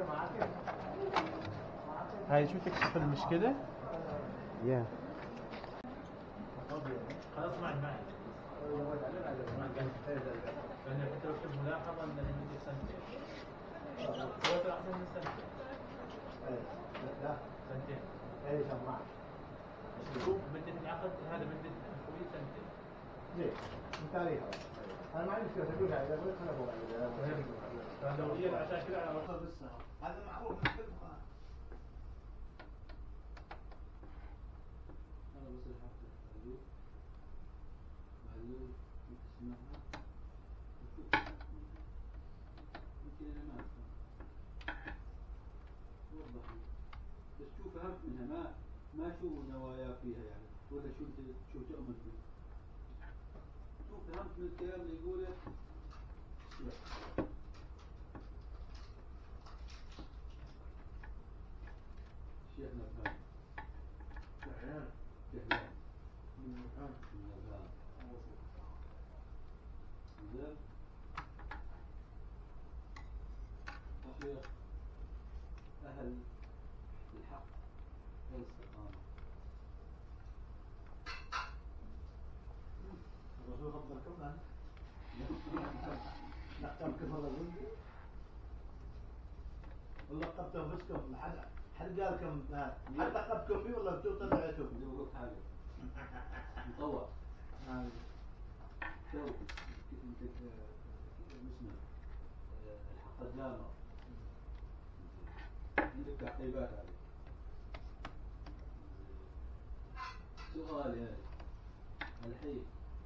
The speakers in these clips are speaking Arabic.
هاي شو تكشف المشكلة؟ يا خلاص معي لأن حتى لو كتبت ملاحظة أن عندي سنتين هو ترى أحسن من سنتين سنتين اي سماع شوف مدة العقد هذا مدة الحكومية سنتين ليه؟ من تاريخ انا ما عندي مشكله تقول اذا قلت انا ابغى فالدورية العشاكل على وصل بالسنه هذا معروف من كل مكان أنا بس الحق معلول معلول اسمها يمكن أنا ما أفهم وضح لي بس شو فهمت منها ما شو نوايا فيها يعني ولا شو تؤمن به شو فهمت من الكلام اللي يقوله شيخنا فهم جهلان جهلان من مكان زين أخير أهل الحق والاستقامة الرسول فضل كم لا نختم كيف الله يقول والله لقبته بسكم حد قال كم حد لقبكم بي ولا انتم طلعتوا بدي أقول حاجة مطوع تو كيف انت اسمه الحق الجامع عندك تعقيبات عليه سؤالي هذا الحين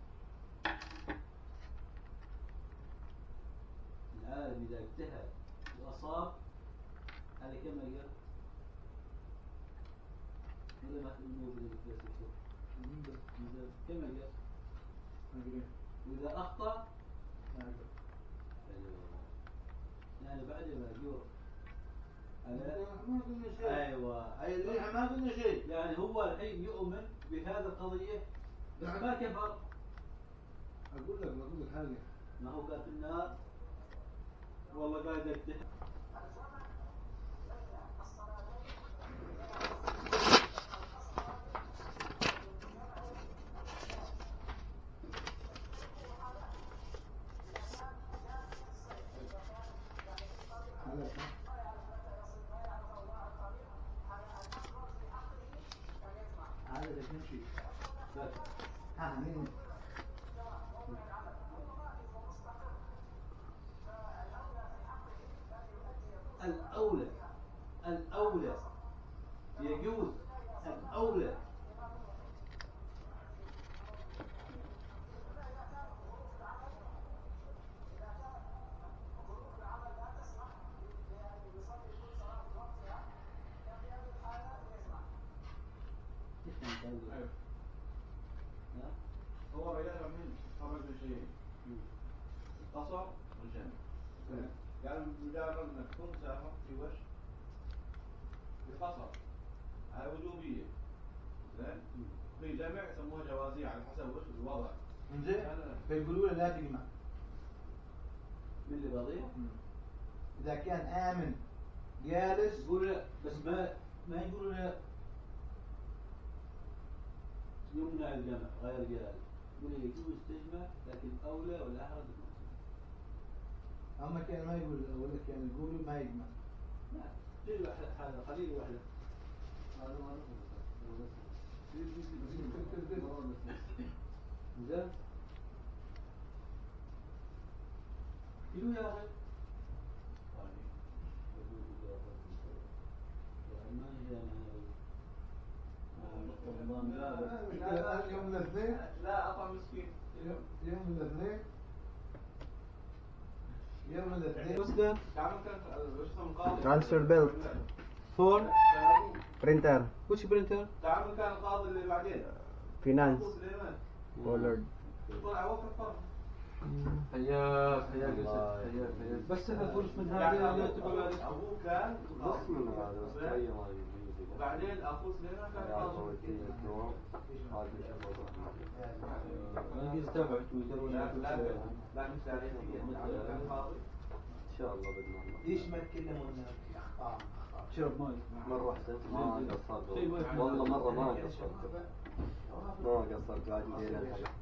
العالم إذا اجتهد وأصاب هذا كم يقدر؟ ولا ما تقولوا بالفلسفة؟ كم يقدر؟ وإذا أخطأ يعني بعد ما يجور ما قلنا شيء أيوة ما قلنا شيء يعني هو الحين يؤمن بهذه القضية بس ما كفر اقول لك حاجه ما هو قال في النار والله قاعد يجتهد عادة تمشي مين الأولى يجوز الأولى هو رجال من خمس شيء القصر والجنة يعني مجرد انك تكون سافر في وش بقصر على وجوبية زين في جمع يسموها جوازية على حسب وش الوضع زين فيقولوا له لا تجمع من اللي بضيع اذا كان امن جالس يقول لا بس ما يقولوا لا يمنع الجمع غير جائز يقول يجوز تجمع لكن أولى والأحرى تجمع اما كان ما يقول ولا كان يقولوا ما يجمع لا تجي واحدة هذا قليل واحدة هذا ما زين كيلو يا أخي يوم الاثنين لا أطعم مسكين يوم الاثنين تعمل كان وش اسمه القاضي Transfer belt فور printer وش برينتر؟ تعمل كان القاضي اللي بعدين finance أبو سليمان Pollard طلع وقت الفرق حياك بس انا فرص من هذه اللي تقول أبوه كان بس من هذا وبعدين أخوه سليمان كان قاضي انا قلت تابع تويتر لا مش تاريخيا كان قاضي شاء الله بإذن الله. ليش ما تكلموا في اخطاء شرب ماي. مرة واحدة ما قصرت شيء واحد. والله مرة ما قصرت. ما قصرت قاعد ندير الحاجة.